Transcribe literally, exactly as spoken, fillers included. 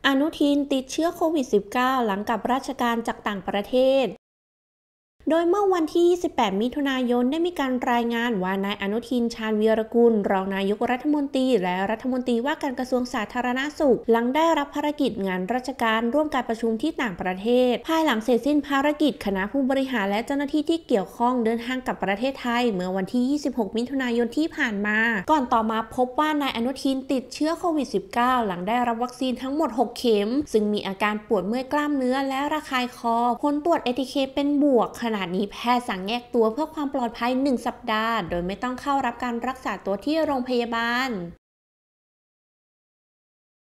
อนุทินติดเชื้อโควิด สิบเก้า หลังกลับราชการจากต่างประเทศ โดยเมื่อวันที่ ยี่สิบแปด มิถุนายน ได้มีการรายงานว่านายอนุทิน ชาญวีรกุล รองนายกรัฐมนตรีและรัฐมนตรีว่าการกระทรวงสาธารณสุข หลังได้รับภารกิจงานราชการร่วมการประชุมที่ต่างประเทศ ภายหลังเสร็จสิ้นภารกิจคณะผู้บริหารและเจ้าหน้าที่ที่เกี่ยวข้องเดินทางกลับประเทศไทยเมื่อวันที่ ยี่สิบหก มิถุนายนที่ผ่านมา ก่อนต่อมาพบว่านายอนุทินติดเชื้อโควิด สิบเก้า หลังได้รับวัคซีนทั้งหมด หก เข็ม ซึ่งมีอาการปวดเมื่อยกล้ามเนื้อและระคายคอ ผลตรวจ เอ ที เค เป็นบวก ขณะนี้แพทย์สั่งแยกตัวเพื่อความปลอดภัย หนึ่ง สัปดาห์ โดยไม่ต้องเข้ารับการรักษาตัวที่โรงพยาบาล